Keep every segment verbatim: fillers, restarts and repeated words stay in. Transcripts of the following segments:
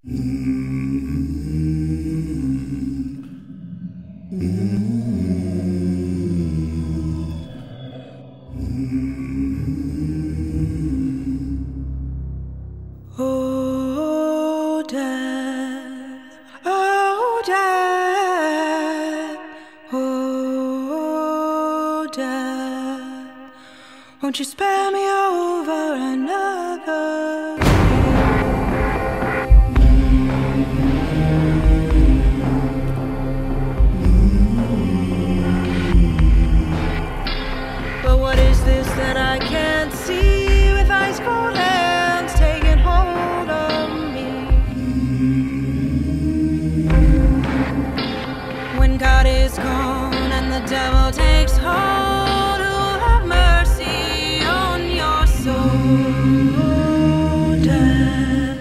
Oh, death, oh, death, oh, death, won't you spare me over another? But what is this that I can't see with ice cold hands taking hold of me? When God is gone and the devil takes hold, who will have mercy on your soul? Death.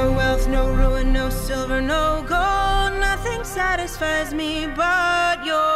No silver, no gold, nothing satisfies me but your